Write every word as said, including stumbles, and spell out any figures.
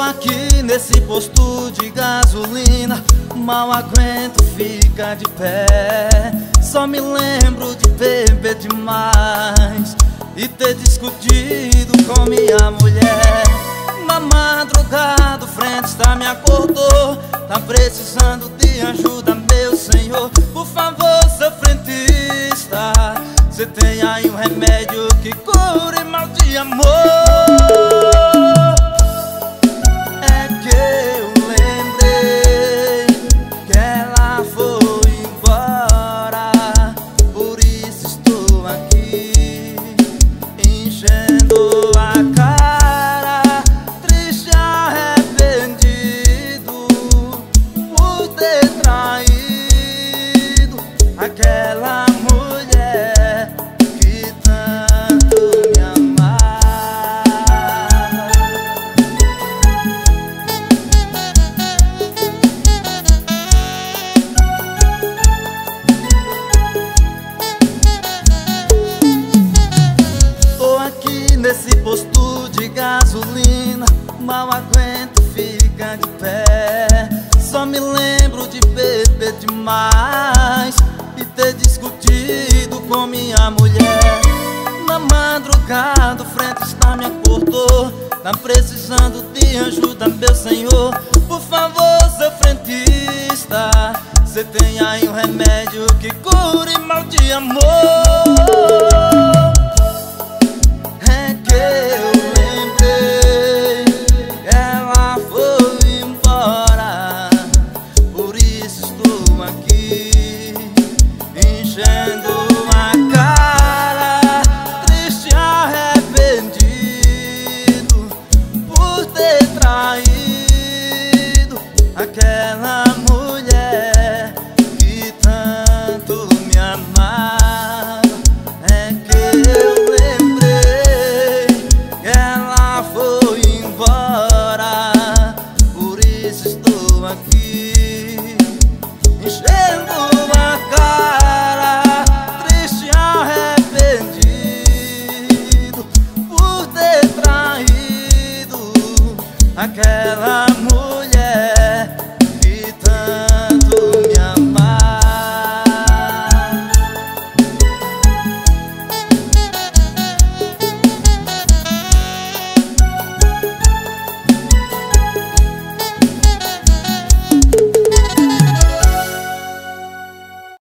aqui nesse posto de gasolina, mal aguento ficar de pé. Só me lembro de beber demais e ter discutido com minha mulher. Na madrugada o frentista me acordou, tá precisando de ajuda, meu senhor. Por favor, seu frentista, cê tem aí um remédio que cure mal de amor. Aquela mulher que tanto me amava. Tô aqui nesse posto de gasolina, mal aguento ficar de pé. Só me lembro de beber demais e ter discutido com minha mulher. Na madrugada o frentista me acordou, tá precisando de ajuda, meu senhor. Por favor, seu frentista, cê tem aí um remédio que cure mal de amor. É que eu lembrei, ela foi embora, por isso estou aqui enchendo a cara, triste, arrependido por ter traído aquela mulher que tanto me amava. É que eu lembrei que ela foi embora, por isso estou aqui enchendo a cara, triste, arrependido por ter traído aquela mulher.